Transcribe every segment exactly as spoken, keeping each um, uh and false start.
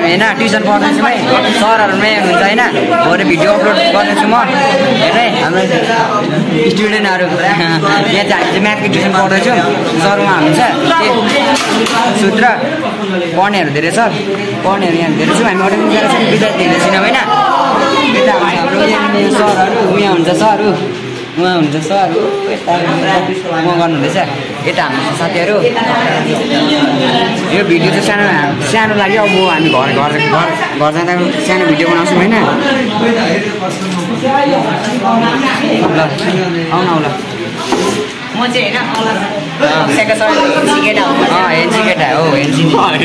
होइन ट्युसन पढ्दैछु है सरहरूमै हुनुहुन्छ होइन भरे भिडियो अपलोड गर्दैछु म हेर्नु है हाम्रो स्टुडेन्टहरू यहाँ चाहिँ म्याथको ट्युसन पढ्दैछु सर उहाँ हुनुहुन्छ सूत्र पढ्नेहरू धेरै छ पढ्नेहरू यहाँ धेरै छ हामी अटेन्ड गरेर चाहिँ विद्यार्थी धेरै छैनौँ होइन यता हाम्रो सरहरू उहाँ हुन्छ सरहरू उहाँ हुन्छ सरहरू यता उहाँ गर्नुहुँदैछ यता हाम्रो साथीहरू यो भिडियो चाहिँ सानो सानो लाग्यो अब हामी घर घर घर घर जाँदा सानो भिडियो बनाउँछौँ होइन ल आउन आउला म चाहिँ होइन सेकेन्ड केटा हो एनसी केटा हो एनसी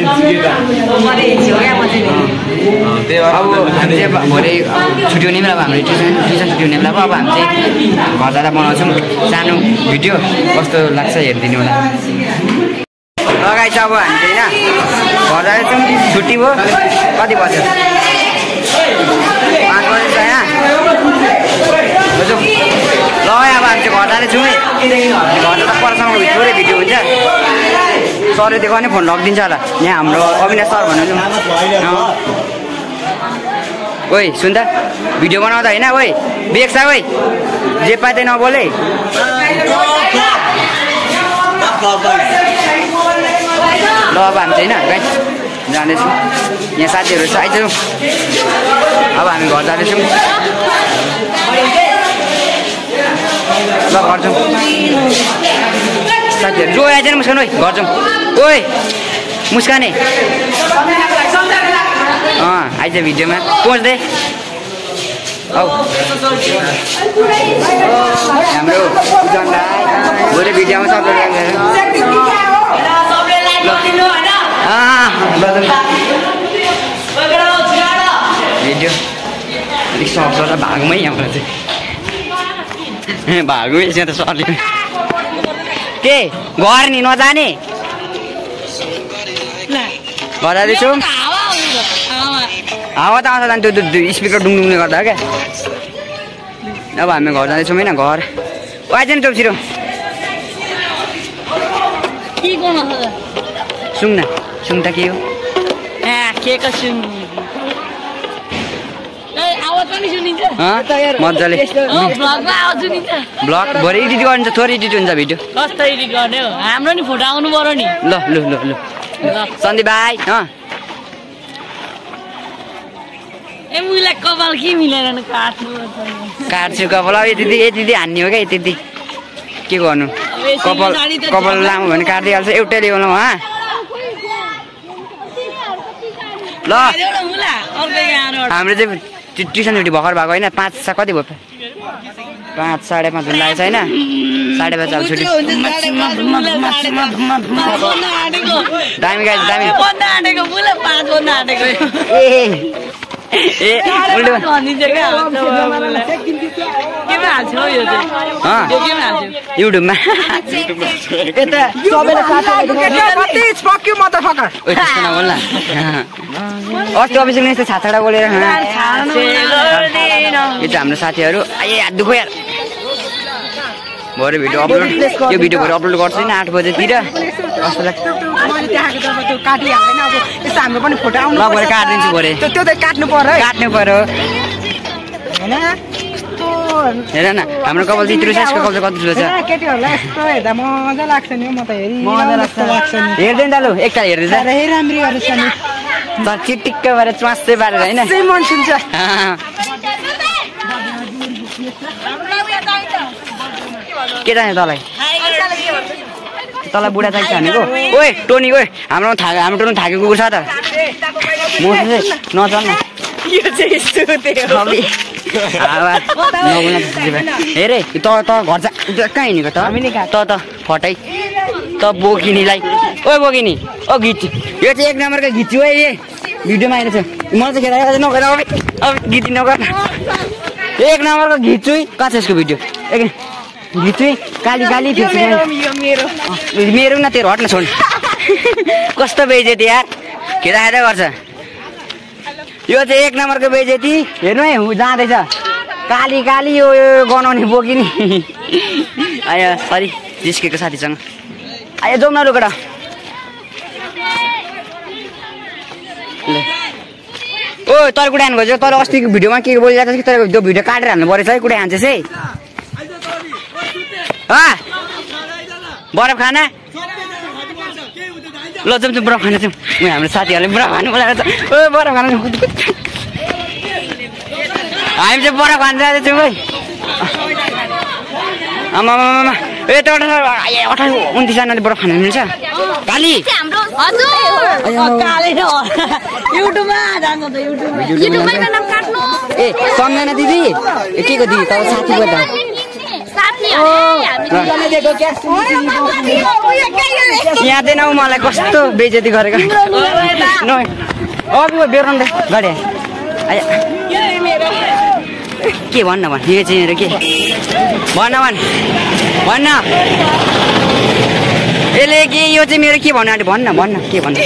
अब हामी चाहिँ भोलि छुट्टी हुने बेला अब हाम्रो ट्युसन ट्युसन छुट्टी हुने बेला अब हामी चाहिँ घर जाँदा बनाउँछौँ सानो भिडियो कस्तो लाग्छ हेरिदिनु होला लगाइ छ अब हामी चाहिँ होइन घर जाँदैछौँ छुट्टी भयो कति बज्यो पाँच बजी छ यहाँ बुझौँ ल अब हामी चाहिँ घर जाँदैछौँ है घर जाँदा परसम्म थोरै भिडियो हुन्छ सरले देखाउने नै फोन लगिदिन्छ होला यहाँ हाम्रो अविनाश सर भन्नु ओइ सुन त भिडियो बनाउँदा होइन ओइ बेग्छ ओइ जे पाए त्यही नबोले ल अब हामी चाहिँ होइन गाइस जाँदैछौँ यहाँ साथीहरू छ आइजाउँ अब हामी घर जाँदैछौँ ल घर जाउँ साथीहरू जो आइज न मुस्कान ओइ घर जाउँ ओइ मुस्काने अँ आइज भिडियोमा पहुँच्दै औ हाम्रो भोलि भिडियोमा सबले भिडियो अलिक सक्छ र भागमै हाम्रो चाहिँ भागमै छ त सरले के घर नि नजाने घर जाँदैछु हावा त आउँछ जान्छ त्यो स्पिकर डुङडुङले गर्दा क्या अब हामी घर जाँदैछौँ होइन घर आइज नि चौँ छिरो सुङ न सुङ त के हो मजाले ब्लग भरे एडिट गरिन्छ थोरै एडिट हुन्छ भिडियो कस्तो एडिट गर्ने हो हाम्रो नि फोटो आउनु पर्यो नि ल लु लु लु सन्दीप भाइ ए मुलाई कपाल के मिलेर काट्नु काट्छु कपाल अब यति यति हान्ने हो क्या यति के गर्नु कपाल कपाल लामो भने काटिदिइहाल्छ एउटै लेभलमा हा ल हाम्रो चाहिँ ट्युसन छुट्टी भर्खर भएको होइन पाँच सा कति भयो पाँच साढे पाँच हुन लागेको छ होइन साढे पाँच अब छुट्टी दामी गाई दामी ए युट्युबमा अस्ति अफिसमा यस्तो छाछाडा बोलेर यो चाहिँ हाम्रो साथीहरू आए हात दुखो यार भरे भिडियो अपलोड त्यो भिडियो भरे अपलोड गर्छु नि आठ बजेतिर कस्तो लाग्छ हाम्रो पनि फोटो आउनु ल भरे काटिदिन्छु भरे त्यो त काट्नु पर्यो काट्नु पर्यो हेर न हाम्रो कपाल चाहिँ यत्रो छ यसको कपाल कति ठुलो छ केटीहरूलाई यस्तो हेर्दा मजा लाग्छ नि म त हेरि मजा लाग्छ हेर्दैन त लु एकताल हेर्दैछ राम्री गरेछ नि त चिटिक्क भएर च्वास्दै पारेर होइन मन सुन्छ के चाहिन्छ तँलाई तँलाई बुढा चाहिन्छ भनेको ओए टोनी ओए हाम्रो थाहा हाम्रो टोनी थाकेको कुकुर छ त म नचल्न हेरे त त घर जा कहाँ हिँडेको त त त फटाइ त बोकिनीलाई ओ बोकिनी ओ घिच्छु यो चाहिँ एक नम्बरको घिच्छु है ए भिडियोमा आएको छ मलाई चाहिँ खेला नगर अब अब गीत नगर एक नम्बरको घिच्छु है कहाँ छ यसको भिडियो एक घिच्छु है काली काली मेरो मेरो न तेरो हट्न छोड कस्तो बेइज्जती यार खेदा खेदा गर्छ यो चाहिँ एक नम्बरको बेइज्जती हेर्नु है जाँदैछ काली काली यो गनाउने बोकिनी आयो सरी जिस्केको साथीसँग आयो जाउँ न लुकेर ल ओ तर कुडा हान्नु खोज्यो तर अस्तिको भिडियोमा के बोलिरहेको छ कि तर त्यो भिडियो काटेर हाल्नु परेछ है कुडा हान्छस् है हा बरफ खाना ल जाउँ जाउँ बरफ खाना जाउँ म हाम्रो साथीहरूले बरफ खानु बोलाएको छ ओ बरफ खाना हामी चाहिँ बरफ खान जाँदैछौँ है आमा आमा ए त अठार उन्तिसजनाले बरफ खान मिल्छ काली ए सम्झना दिदी ए के को दिदी तपाईँ साथी को त यहाँ दिनौ मलाई कस्तो बेइज्जती गरेको अघिको बेरोन दे गाडी के भन्न भन् यो चाहिँ मेरो के भन्न भन् भन्न यसले के यो चाहिँ मेरो के भन्नु आँट्यो भन्न भन्न के भन्नु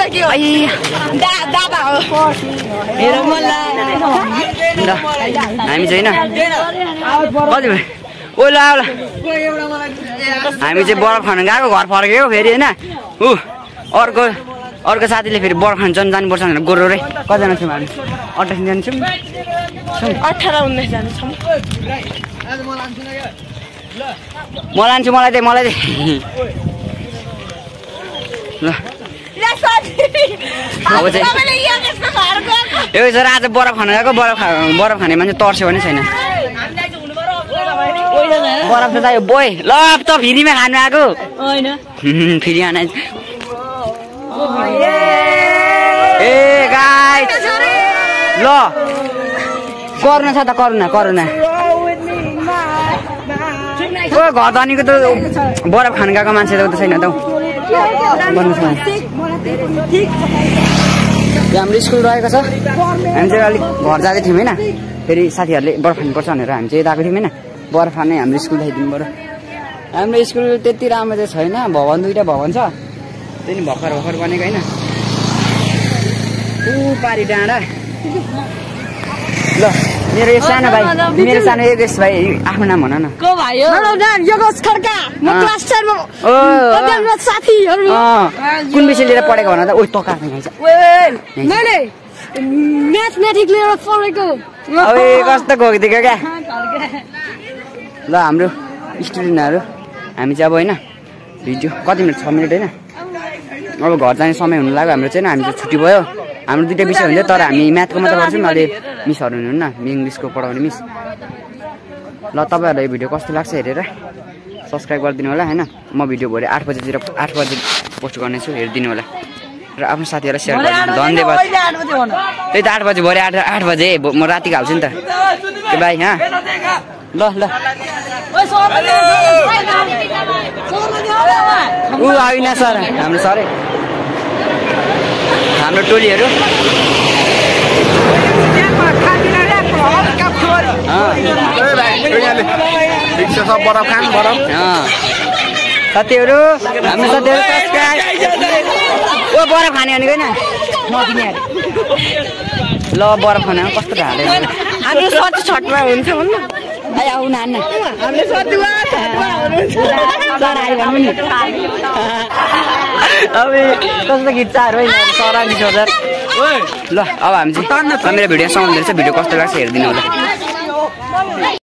हामी चाहिँ होइन कति ओ ल ल हामी चाहिँ बरफ खान गएको घर फर्क्यो फेरि होइन ऊ अर्को अर्को साथीले फेरि बरफ खान जानु जानुपर्छ भनेर गोरो रे कतिजना छौँ हामी अठारजना छौँ अठार उन्नाइसजना छौँ म लान्छु मलाई दे मलाई दे ल अब चाहिँ यो सर आज बरफ खान गएको बरफ खा बरफ खाने मान्छे तर्स्यो भने छैन बरफ त यो बोय ल अब त फ्रीमा खानु आएको होइन फेरि खाना ए गाइस ल करुणा छ त करुणा करुणा ओ घर धनीको त बरफ खान गएको मान्छे त छैन त हाम्रो स्कुल रहेको छ हामी चाहिँ अलिक घर जाँदै थियौँ होइन फेरि साथीहरूले बरफ खानुपर्छ भनेर हामी चाहिँ गएको थियौँ होइन बरफ खाने हाम्रो स्कुल ल्याइदिनु पऱ्यो हाम्रो स्कुल त्यति राम्रो चाहिँ छैन भवन दुइटा भवन छ त्यही भर्खर भर्खर बनेको होइन ऊ पारी डाँडा ल मेरो यो सानो भाइ मेरो सानो योगेश भाइ आफ्नो नाम भन न को भाइ हो योगेश खड्का म क्लास चार मा ओ साथीहरु कुन विषय लिएर पढेको भन त ओइ तका खान्छ मैले म्याथमेटिक्स लिएर पढेको ओइ कस्तो घोक्दिको क्या ल हाम्रो स्टुडेन्टहरु हामी चाहिँ अब होइन भिडियो कति मिनट छ मिनट होइन अब घर जाने समय हुनु लाग्यो हाम्रो चाहिँ हामी चाहिँ छुट्टी भयो हाम्रो दुईटा विषय हुन्छ तर हामी म्याथको मात्र गर्छौँ अहिले मिसहरू हुनुहुन्न इङ्ग्लिसको पढाउने मिस ल तपाईँहरूलाई भिडियो कस्तो लाग्छ हेरेर सब्सक्राइब गरिदिनु होला होइन म भिडियो भोलि आठ बजीतिर आठ बजी पोस्ट गर्नेछु हेरिदिनु होला र आफ्नो साथीहरूलाई सेयर गरिदिनु धन्यवाद त्यही त आठ बजी भरे आठ आठ बजे म रातिको हाल्छु नि त के भाइ हाँ ल ल ऊ आइना सर हाम्रो सर हाम्रो टोलीहरू साथीहरू हाम्रो साथीहरू ओ बरफ खाने भनेको होइन नकिने ल बरफ खाने कस्तो हाल्यो हाम्रो सती छटमा हुन्छ भन्नु आइ आउ नान हामीले सतीमा छटमा हुनुहुन्छ अब कस्तो गीतहरू है सरा गीत ल अब हामी चाहिँ मेरो भिडियो समाउँदै रहेछ भिडियो कस्तो लाग्छ हेरिदिनु होला